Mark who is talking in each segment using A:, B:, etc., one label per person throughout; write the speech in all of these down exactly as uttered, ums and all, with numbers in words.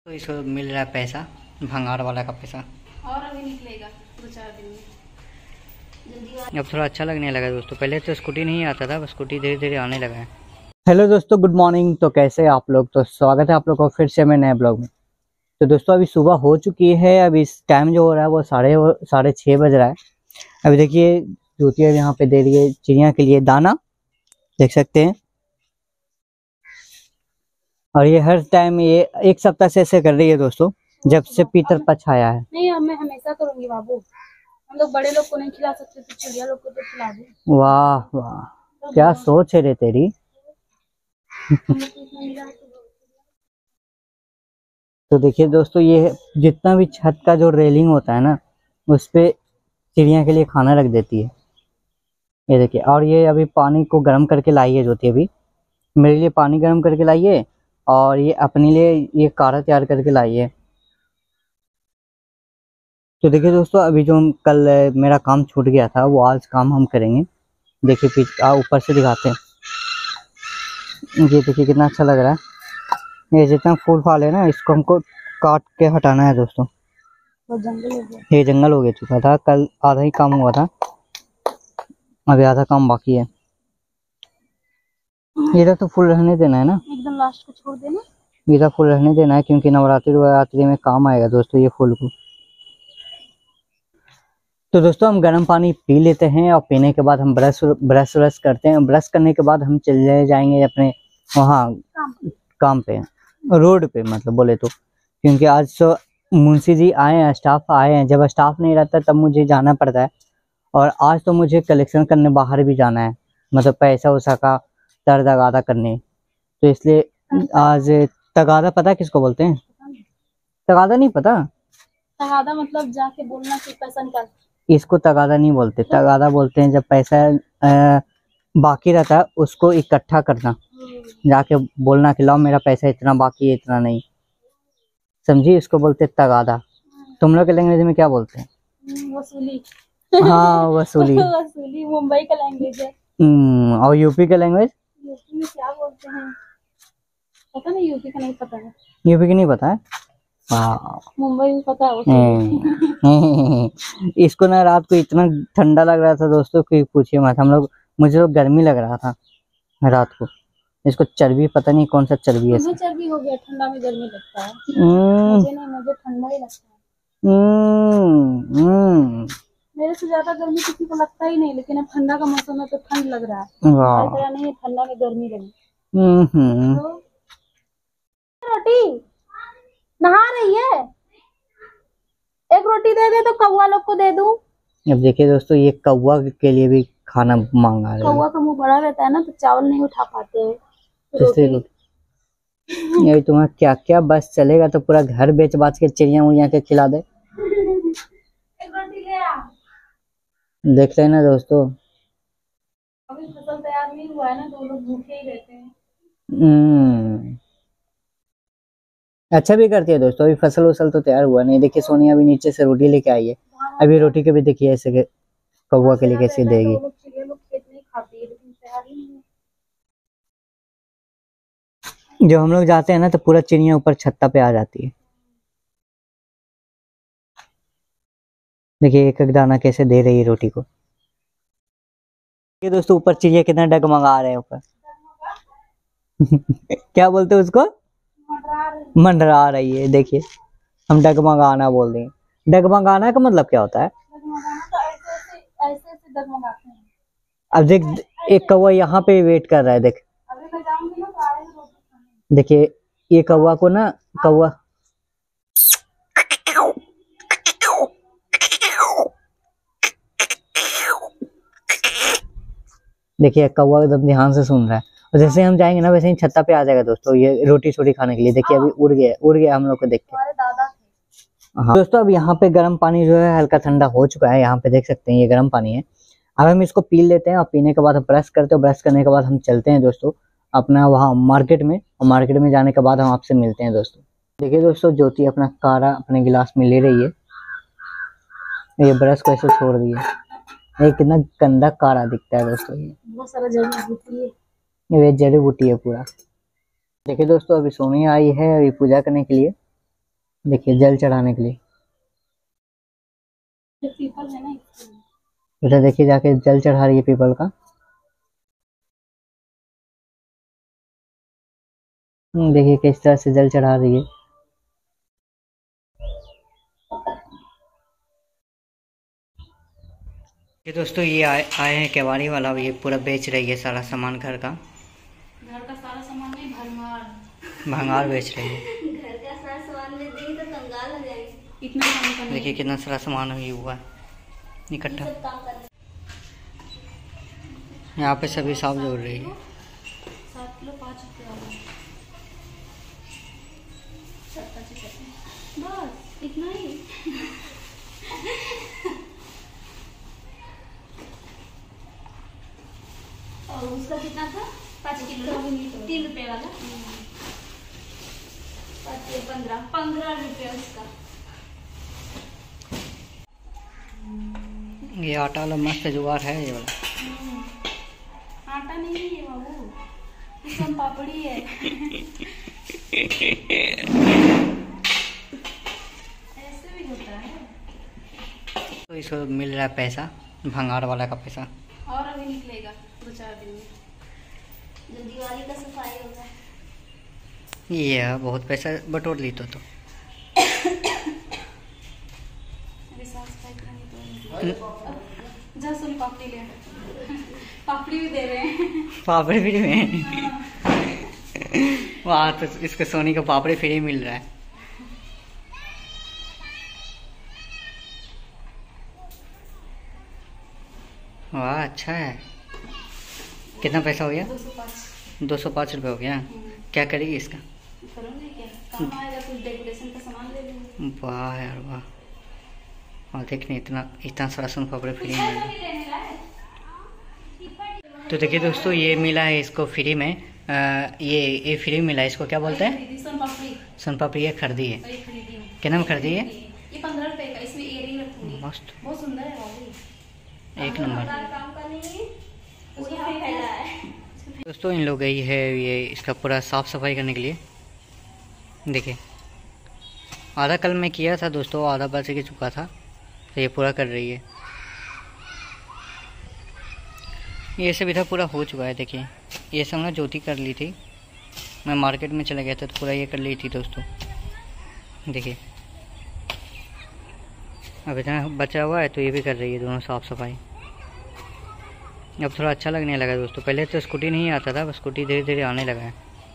A: तो इसको मिल रहा है पैसा, भंगार वाला का पैसा।
B: और अभी निकलेगा दो चार दिन में, जल्दी।
A: अब थोड़ा अच्छा लगने लगा दोस्तों। पहले तो स्कूटी नहीं आता था, बस स्कूटी धीरे धीरे आने लगा है। हेलो दोस्तों, गुड मॉर्निंग। तो कैसे हैं आप लोग? तो स्वागत है आप लोग को फिर से मैं नए ब्लॉग में। तो दोस्तों अभी सुबह हो चुकी है। अभी इस टाइम जो हो रहा है वो साढ़े साढ़े छः बज रहा है। अभी देखिए ज्योति अब यहाँ पे दे रही है चिड़िया के लिए दाना, देख सकते हैं। और ये हर टाइम ये एक सप्ताह से ऐसे कर रही है दोस्तों, जब से पीतर पछ आया है।
B: नहीं, अब मैं हमेशा करूंगी बाबू। हम लोग बड़े लोग को नहीं खिला सकते तो चिड़िया लोग को तो खिला दे।
A: वाह वाह, क्या सोच है रे तेरी। तो देखिए दोस्तों, ये जितना भी छत का जो रेलिंग होता है ना, उस पे चिड़िया के लिए खाना रख देती है। ये देखिए, और ये अभी पानी को गर्म करके लाई है ज्योति। अभी मेरे लिए पानी गर्म करके लाई है, और ये अपने लिए ये काढ़ा तैयार करके लाई है। तो देखिए दोस्तों, अभी जो कल मेरा काम छूट गया था वो आज काम हम करेंगे। देखिए पीछे ऊपर से दिखाते हैं। ये देखिए कितना अच्छा लग रहा है। ये जितना फूल फाल है ना, इसको हमको काट के हटाना है दोस्तों।
B: वो जंगल हो गया।
A: ये जंगल हो गया चुका था। कल आधा ही काम हुआ था, अभी आधा काम बाकी है। इधर तो फूल रहने देना है ना,
B: एकदम लास्ट को छोड़ देना।
A: इधर फूल रहने देना है, क्योंकि नवरात्रि वरात्रि में काम आएगा दोस्तों ये फूल को। तो दोस्तों हम गर्म पानी पी लेते हैं, और पीने के बाद हम ब्रश ब्रश व्रश करते हैं। ब्रश करने के बाद हम चले जाएंगे अपने वहाँ काम पे, रोड पे मतलब बोले तो। क्योंकि आज तो मुंशी जी आए हैं, स्टाफ आए हैं। जब स्टाफ नहीं रहता तब मुझे जाना पड़ता है, और आज तो मुझे कलेक्शन करने बाहर भी जाना है, मतलब पैसा वैसा का तर तगादा करने। तो इसलिए आज तगादा पता है किसको बोलते हैं? तगादा नहीं पता?
B: तगादा मतलब जाके बोलना कि पैसा निकाल।
A: इसको तगादा नहीं बोलते, तगादा बोलते हैं जब पैसा आ, बाकी रहता है उसको इकट्ठा करना, जाके बोलना कि लाओ मेरा पैसा इतना बाकी है, इतना नहीं, समझी? इसको बोलते तगादा। तुम लोग के लैंग्वेज में क्या बोलते हैं?
B: वसूली।
A: हाँ वसूली।
B: वसूली मुंबई का लैंग्वेज है।
A: हम्म, और यूपी का लैंग्वेज?
B: यूपी में क्या बोलते हैं पता नहीं, यूपी का नहीं पता है।
A: यूपी की नहीं पता है?
B: मुंबई में पता है।
A: इसको ना रात को इतना ठंडा लग रहा था दोस्तों कि पूछिए मत। हम लोग मुझे तो गर्मी लग रहा था रात को। इसको चर्बी, पता नहीं कौन सा चर्बी है।
B: मुझे चर्बी हो गया, ठंडा में गर्मी लगता है। मुझे नहीं, मुझे ठंडा ही लगता है। मेरे से ज्यादा गर्मी किसी को लगता ही नहीं, लेकिन अब ठंडा का मौसम है तो ठंड लग रहा है। ऐसा नहीं है ठंडा में गर्मी लगी। तो रोटी नहा रही है, एक रोटी दे दे तो कौवा लोग को दे दूं।
A: अब देखिए दोस्तों, ये कौवा के लिए भी खाना मांगा रहे हैं।
B: कौवा का मुंह बड़ा रहता है ना, तो चावल नहीं उठा पाते हैं।
A: ये तुम्हारा क्या क्या बस चलेगा तो पूरा घर बेच बाच के चिड़िया उड़िया के खिला दे।
B: एक रोटी ले आ।
A: देख रहे हैं ना दोस्तों,
B: अभी फसल तैयार नहीं हुआ है ना, तो लोग भूखे ही रहते हैं।
A: हम्म, अच्छा भी करती है दोस्तों। अभी फसल वसल तो तैयार हुआ नहीं। देखिए सोनिया अभी नीचे से रोटी लेके आई है। अभी रोटी के भी देखिए ऐसे कौवा के लिए कैसे देगी। जब हम लोग जाते हैं ना तो पूरा चिड़िया ऊपर छत्ता पे आ जाती है। देखिए एक एक दाना कैसे दे रही है रोटी को। ये दोस्तों ऊपर चिड़िया कितना डगमगा रहे हैं ऊपर। क्या बोलते हैं उसको? मंडरा रही है। देखिए हम डगमगाना बोल देंगे। डगमगाना का मतलब क्या होता है? अब देख एक कौवा यहाँ पे वेट कर रहा है। देख देखिए ये कौवा को ना, कौवा देखिए कौवा एकदम ध्यान से सुन रहा है। और जैसे हम जाएंगे ना वैसे ही छत्ता पे आ जाएगा दोस्तों, ये रोटी छोटी खाने के लिए। देखिए अभी उड़ गया उड़ गया हम लोग को देख के। हाँ दोस्तों, अब यहाँ पे गर्म पानी जो है हल्का ठंडा हो चुका है। यहाँ पे देख सकते हैं ये गर्म पानी है। अब हम इसको पी लेते हैं, और पीने के बाद हम ब्रश करते हैं। ब्रश करने के बाद हम चलते हैं दोस्तों अपना वहाँ मार्केट में, और मार्केट में जाने के बाद हम आपसे मिलते हैं दोस्तों। देखिए दोस्तों, ज्योति अपना काढ़ा अपने गिलास में ले रही है। ये ब्रश को ऐसे छोड़ दिए, ये कितना गंदा काढ़ा दिखता है दोस्तों। ये
B: बहुत सारा जड़ी बूटी है,
A: ये जड़ी बूटी है पूरा। देखिए दोस्तों, अभी सोनी आई है अभी पूजा करने के लिए। देखिए जल चढ़ाने के लिए।
B: जो पीपल है ना इसलिए।
A: उधर देखिए जाके जल चढ़ा रही है पीपल का। हम्म, देखिए किस तरह से जल चढ़ा रही है। ये दोस्तों ये आए आए हैं केवाड़ी वाला, ये पूरा बेच रही है सारा सामान घर का।
B: घर का सारा सामान नहीं, भरमार
A: भंगार बेच रही है।
B: घर का सारा सामान में दी तो कंगाल हो जाएगी। इतना काम करना।
A: देखिए कितना सारा सामान हुई हुआ है इकट्ठा। यहाँ पे सभी साफ जोड़ रही है।
B: सात किलो पाँच रुपये वाला बस इतना ही। और उसका कितना था? पाँच किलो तीन रुपये वाला। पंद्रह पंद्रह रुपये उसका।
A: ये आटा वाला मस्त जुगाड़ है ये वाला।
B: आटा नहीं है बाबू, ये सोन पापड़ी है। ऐसे भी होता है।
A: तो इसको मिल रहा है पैसा, भंगार वाला का पैसा।
B: और अभी निकलेगा दो चार दिन में, जब दिवाली का सफाई होगा।
A: ये है, बहुत पैसा बटोर ली तो, तो।
B: अरे साफ सफाई करनी तो जा सुन पापड़ी ले। पापड़ी भी दे रहे हैं।
A: पापड़ी फ्री में। वहाँ तो इसको सोनी का पापड़ी फ्री मिल रहा है। वाह अच्छा है। कितना पैसा हो गया?
B: दो सौ पाँच।
A: दो सौ पाँच रुपये हो गया। क्या करेगी इसका?
B: करूँगी क्या, काम आएगा कुछ डेकोरेशन का सामान ले लूँगी।
A: वाह यार वाह। और देखने इतना इतना सारा सोन पापड़ी फ्री में मिल रहा है। तो देखिए दोस्तों ये मिला है इसको फ्री में। आ, ये ये फ्री मिला है, इसको क्या बोलते हैं?
B: सोन पापड़ी।
A: सोन पापड़ी ये खरीदी है।
B: वही खरीदी हूँ।
A: कितना में खरीदी है?
B: ये पंद्रह रुपए का, इसमें इयरिंग रखूंगी।
A: मस्त,
B: बहुत सुंदर है बाबू।
A: एक नंबर।
B: काम का नहीं उसको हाथ फैला है।
A: दोस्तों इन लोग गई है ये इसका पूरा साफ सफाई करने के लिए। देखिए आधा कल मैं किया था दोस्तों, आधा बच के चुका था, तो ये पूरा कर रही है। ये सब इधर पूरा हो चुका है। देखिए ये सब ना ज्योति कर ली थी, मैं मार्केट में चला गया था तो पूरा ये कर ली थी दोस्तों। देखिए अब इतना बचा हुआ है तो ये भी कर रही है दोनों साफ सफाई। अब थोड़ा अच्छा लगने लगा दोस्तों। पहले तो स्कूटी नहीं आता था, बस स्कूटी धीरे धीरे आने लगा है।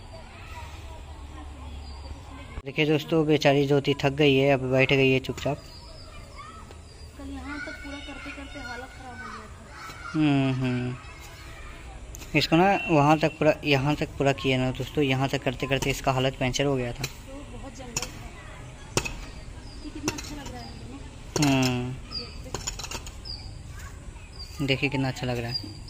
A: देखिए दोस्तों बेचारी ज्योति थक गई है, अब बैठ गई है चुपचाप।
B: कल यहाँ तक पूरा करते करते हालत खराब हो गया था।
A: हम्म हम्म इसको ना वहाँ तक पूरा यहाँ तक पूरा किया ना दोस्तों, यहाँ तक करते करते इसका हालत पंचर हो गया था।
B: तो बहुत जंगल था। ये कितना अच्छा लग रहा है।
A: हम्म देखिए कितना अच्छा लग रहा है।